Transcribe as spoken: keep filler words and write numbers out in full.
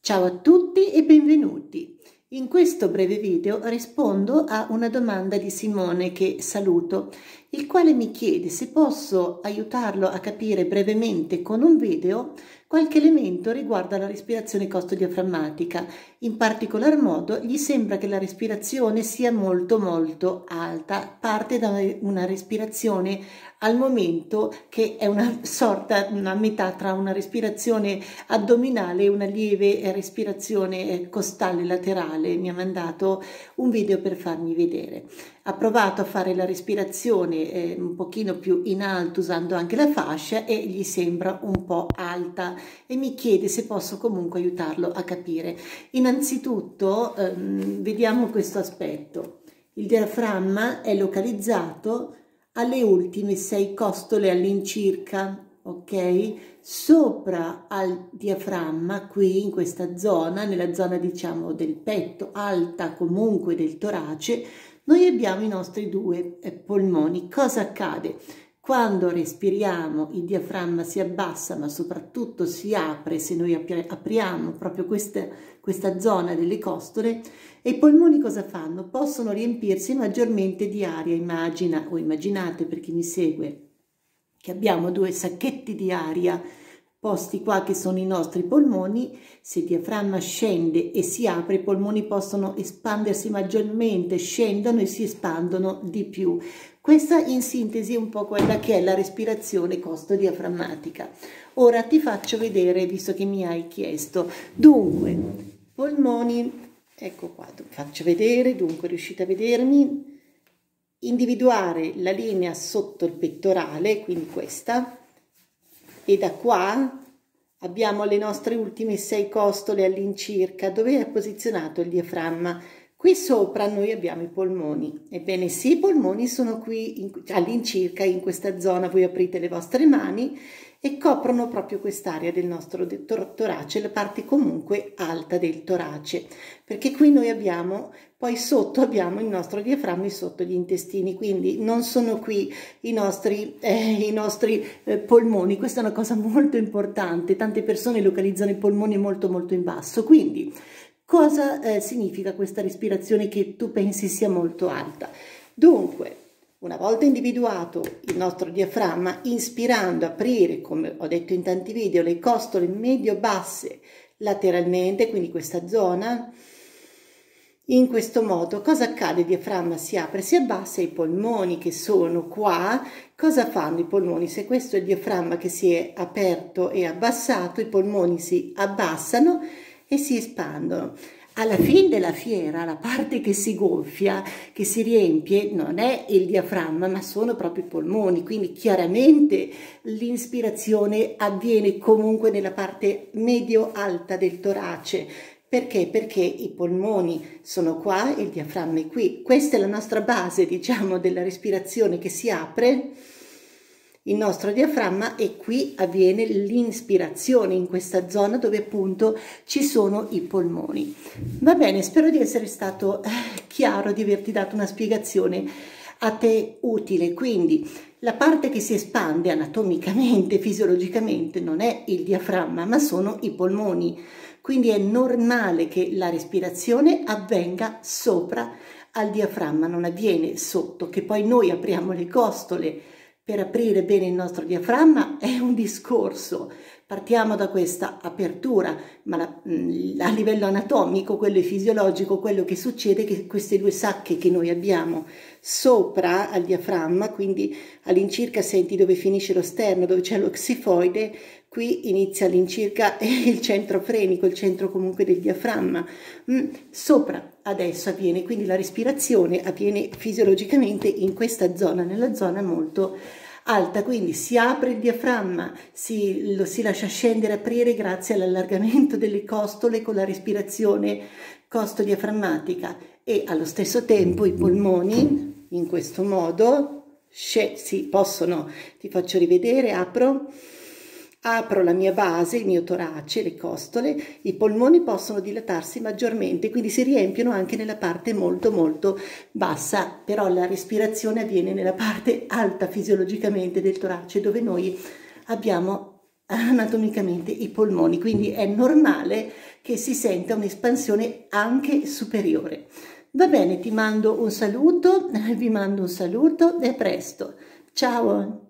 Ciao a tutti e benvenuti. In questo breve video rispondo a una domanda di Simone, che saluto, il quale mi chiede se posso aiutarlo a capire brevemente con un video qualche elemento riguardo alla respirazione costodiaframmatica. In particolar modo gli sembra che la respirazione sia molto molto alta, parte da una respirazione al momento che è una sorta, una metà tra una respirazione addominale e una lieve respirazione costale laterale. Mi ha mandato un video per farmi vedere. Ha provato a fare la respirazione eh, un pochino più in alto usando anche la fascia e gli sembra un po' alta e mi chiede se posso comunque aiutarlo a capire. Innanzitutto ehm, vediamo questo aspetto. Il diaframma è localizzato alle ultime sei costole all'incirca, ok? Sopra al diaframma, qui in questa zona, nella zona diciamo del petto, alta comunque del torace, noi abbiamo i nostri due eh, polmoni. Cosa accade? Quando respiriamo il diaframma si abbassa, ma soprattutto si apre se noi apri apriamo proprio questa, questa zona delle costole, e i polmoni cosa fanno? Possono riempirsi maggiormente di aria. Immagina o immaginate, per chi mi segue, che abbiamo due sacchetti di aria posti qua che sono i nostri polmoni. Se il diaframma scende e si apre, i polmoni possono espandersi maggiormente, scendono e si espandono di più. Questa in sintesi è un po' quella che è la respirazione costodiaframmatica. Ora ti faccio vedere, visto che mi hai chiesto. Dunque, polmoni, ecco qua, faccio vedere, dunque riuscite a vedermi? Individuare la linea sotto il pettorale, quindi questa, e da qua abbiamo le nostre ultime sei costole all'incirca. Dove è posizionato il diaframma? Qui sopra noi abbiamo i polmoni. Ebbene sì, i polmoni sono qui all'incirca in questa zona. Voi aprite le vostre mani e coprono proprio quest'area del nostro torace, la parte comunque alta del torace, perché qui noi abbiamo, poi sotto abbiamo il nostro diaframma sotto gli intestini, quindi non sono qui i nostri, eh, i nostri eh, polmoni. Questa è una cosa molto importante, tante persone localizzano i polmoni molto molto in basso. Quindi cosa eh, significa questa respirazione che tu pensi sia molto alta? Dunque, una volta individuato il nostro diaframma, inspirando, aprire, come ho detto in tanti video, le costole medio-basse lateralmente, quindi questa zona, in questo modo cosa accade? Il diaframma si apre, si abbassa, i polmoni che sono qua, cosa fanno i polmoni? Se questo è il diaframma che si è aperto e abbassato, i polmoni si abbassano e si espandono. Alla fine della fiera, la parte che si gonfia, che si riempie, non è il diaframma, ma sono proprio i polmoni. Quindi chiaramente l'inspirazione avviene comunque nella parte medio-alta del torace. Perché? Perché i polmoni sono qua e il diaframma è qui. Questa è la nostra base, diciamo, della respirazione, che si apre il nostro diaframma e qui avviene l'inspirazione in questa zona dove appunto ci sono i polmoni. Va bene, spero di essere stato chiaro, di averti dato una spiegazione a te utile. Quindi la parte che si espande anatomicamente, fisiologicamente, non è il diaframma, ma sono i polmoni. Quindi è normale che la respirazione avvenga sopra al diaframma, non avviene sotto. Che poi noi apriamo le costole per aprire bene il nostro diaframma è un discorso. Partiamo da questa apertura, ma la, a livello anatomico, quello è fisiologico, quello che succede è che queste due sacche che noi abbiamo sopra al diaframma, quindi all'incirca senti dove finisce lo sterno, dove c'è lo xifoide, qui inizia all'incirca il centro frenico, il centro comunque del diaframma. Mm, sopra adesso avviene, quindi la respirazione avviene fisiologicamente in questa zona, nella zona molto alta, quindi si apre il diaframma, si, lo si lascia scendere, aprire grazie all'allargamento delle costole con la respirazione costodiaframmatica, e allo stesso tempo i polmoni in questo modo si possono, ti faccio rivedere, apro Apro la mia base, il mio torace, le costole, i polmoni possono dilatarsi maggiormente, quindi si riempiono anche nella parte molto molto bassa, però la respirazione avviene nella parte alta fisiologicamente del torace, dove noi abbiamo anatomicamente i polmoni, quindi è normale che si senta un'espansione anche superiore. Va bene, ti mando un saluto, vi mando un saluto e a presto. Ciao!